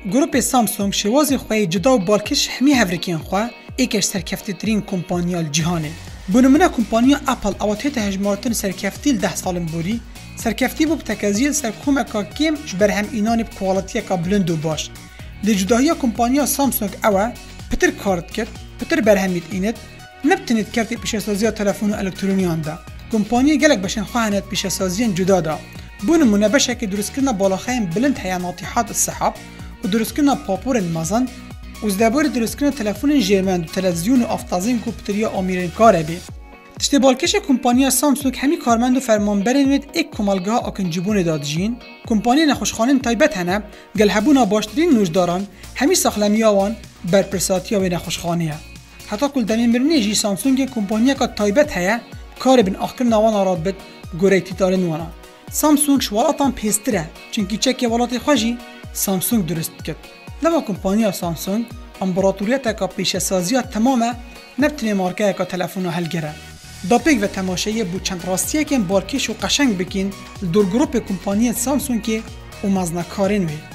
گروپ سامسونگ شوازی خوی جدا و بالکش همی هفرکین خواه ایکش سرکفتی ترین کمپانیال جهانه. بنمونه کمپانیا اپل اواتیت هجمارتن سرکفتی 10 سالن بوری سرکفتی بو بتکازیل سر کومکا کم جبر هم اینانی بکوالتی کا بلند و باش. لجداهی کمپانیا سامسونگ اوه پتر کارت کرد پتر برهمید اینت نبتنید کرتی پیشسازی تلفن الکترونیان دا. کمپانی گلک بشن خواهند پیشسازی جدا دا. بنمونه بشه که درست کردن بالاخیم بلند هیا ناطحات السحاب و درست کردن پاپور مازن و زدبار درست کردن تلفن ژرمن و تلویزیون و آفتازین کمپیوتریا آمیرین کاره بی. تشتی بالکش کمپانی سامسونگ همی کارمند و فرمانبرنید یک کمالگاه آکنجبون دادجین. کمپانی نخوشخانه تایبت هنه گل هبونا باشترین نوشداران همی ساخلمیاوان برپرساتیا و نخوشخانه. حتی کل دمین مرنی جی سامسونگ کمپانی که تایبت هیا کار بین آخر نوان آراد بد گوریتی دارن وانا. سامسونگ شوالاتان پیستره چونکی چک ولات خوشی سامسونگ درست کرد. لما کمپانی سامسونگ امپراتوریت که پیشسازی تمامه نبتنی مارکه که تلفن حل گره. داپیک و تماشایی بود چند راستیه که بارکش و قشنگ بکین دور گروپ کمپانی سامسونگ که او مزنکارین وی.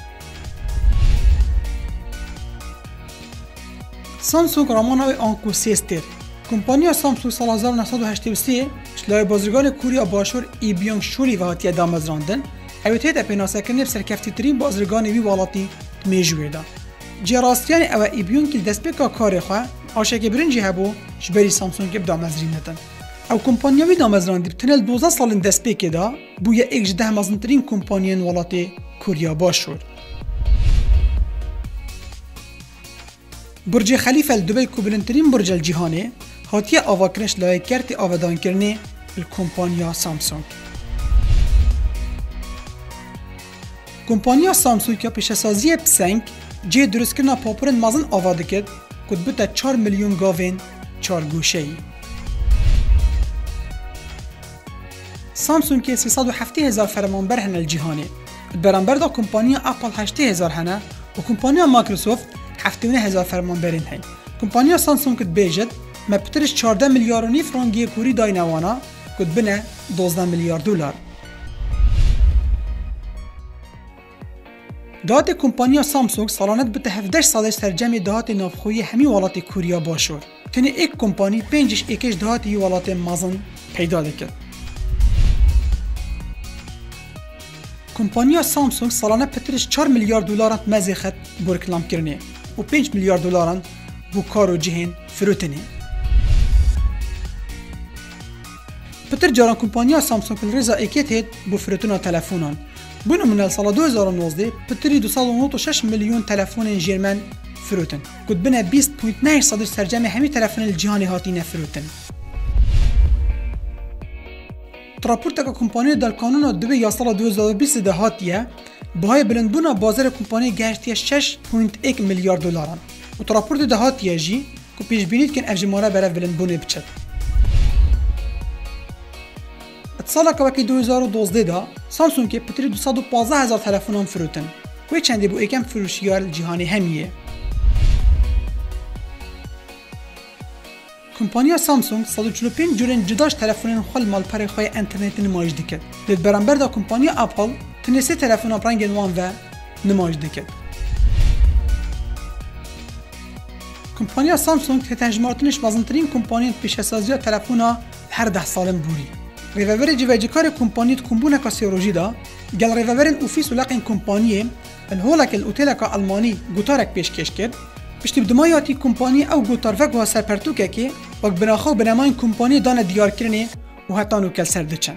سامسونگ رامانوی آنکو سیستر کمپانی سامسونگ سال 1983 شلای بازرگان کوریا باشور ای بیونگ شولی و هاتیه دامزراندن اویتیت اپیناسه کنی بسرکفتی ترین بازرگان وی والاتی میجوی دا. جراستیان او ای بیونگ که دست بکا کار خواه آشه که برنجی هبو شبری سامسونگ دامزرین ندن. او کمپانیاوی دامزراندی بتنل 12 سال دست بکی دا بویا ایک جده مزنترین کمپانیان والاتی کوریا باشور. برج خلیفه دبی کوبلنترین برج الجهانه هاتیه آواکنش لای کرتی آودان کرنه الکمپانیا سامسونگ. کمپانیا سامسونگ که پیشسازی پسنگ جه درست کرنا پاپورن مازن آواده کرد کد بتا 4 میلیون گاوین 4 گوشه ای. سامسونگ که 370,000 فرمانبر هنه الجهانه برانبر دا کمپانیا اپل 80,000 هنه و کمپانیا مایکروسافت 79,000 فرمانبرین هن. کمپانیا سامسونگ کد بیجد مبترش 14 میلیارد و نیف فرانگی کوری داینوانا کد بنه 12 میلیارد دلار. دهات کمپانیا سامسونگ سالانت بته 17 سالش سرجم دهات نافخوی همی ولات کوریا باشور. تنی یک کمپانی 5 دهات ولات مازن پیدا دکد. کمپانیا سامسونگ سالانه پترش 4 میلیارد دلار مزیخت برکلام کرنه و 5 میلیارد دلار بو کار و جهین فروتنه. پتر جاران کمپانیا سامسونگ رضا اکیت هید بو فروتنا تلفونان. بنا من سال 2019 پتری 296 میلیون تلفون ژرمن فروتن. کد بنا 20.9 صدر سرجم همی تلفون الجهانی هاتین فروتن. تراپورت که کمپانی در کانون دبی یا سال 2020 هاتیه بهای بلندبونا بازار کمپانی گشتیه 6.1 میلیارد دلاران و تراپورت ده هاتیه جی که پیش بینید کن افجماره برای بلندبونه بچد. سالا که وکی 2012 دا سامسونگ که پتری 215,000 تلفونان فروتن کوی چندی بو ایکم فروشیار جهانی همیه. کمپانیا سامسونگ 145 جورن جداش تلفون خل مال پر خوی اینترنت نمایش دکد. لید برانبر دا کمپانیا اپل تنسی تلفون رنگ وان و نمایش دکد. کمپانیا سامسونگ که تنجمارتنش وزنترین کمپانی پیشسازی تلفون هر 10 سالن بوری. ریوور جوجکار کمپانی کمبونه کاسیولوژی دا گل ریوورن اوفیس ولقین کمپانی الهولک الاوتیلک آلمانی گوتارک پیشکش کرد. پشتی بدمایاتی کمپانی او گوتار وگوها سرپرتوکه که وقت بناخو بناماین کمپانی دانه دیار کرنه و هتانو کل سردچن.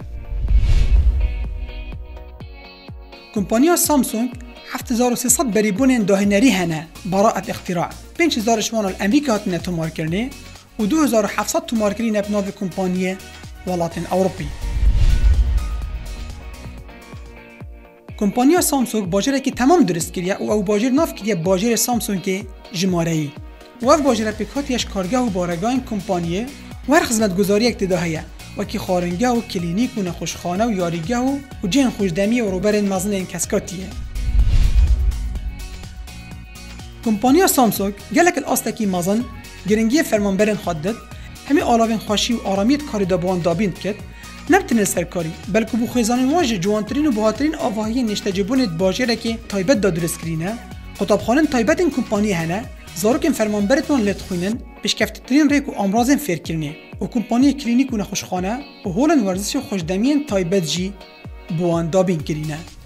کمپانیا سامسونگ 7300 بریبون داهنری هنه براءت اختراع 5000 شوان الامریکا هاتنه تومار کرنه و 2700 تومار کرنه بناو کمپانی ولاتن اوروپی. کمپانیا سامسونگ باجره که تمام درست کریه و او باجر ناف کریه باجر سامسونگ که جماره ای و او باجره پیکاتیش کارگاه و بارگاه کمپانیه و هر خدمت گذاری اکتداهیه و که خارنگه و کلینیک و نخوشخانه و یاریگه و جن خوشدمی و روبر مزن این کسکاتیه. کمپانیا سامسونگ گلک الاستکی مزن گرنگی فرمانبرن خدد همی آلاوین خوشی و آرامیت کاری دابوان دابیند کد نبتنه سرکاری بلکه بو خیزان واجه جوانترین و بهاترین آواهی نشتجبونت باجره که تایبت دا درست کرینه قوتابخانên taybetên kompaniyê hene, zarokên fermanberên lê dixwînin, pêşkevtîtirîn rêk û amrazên fêrkirinê û kompaniyê klînîk û nexweşxane û holên werzişê û xweşdemiyên taybet jî bi wan dabîn kirîne.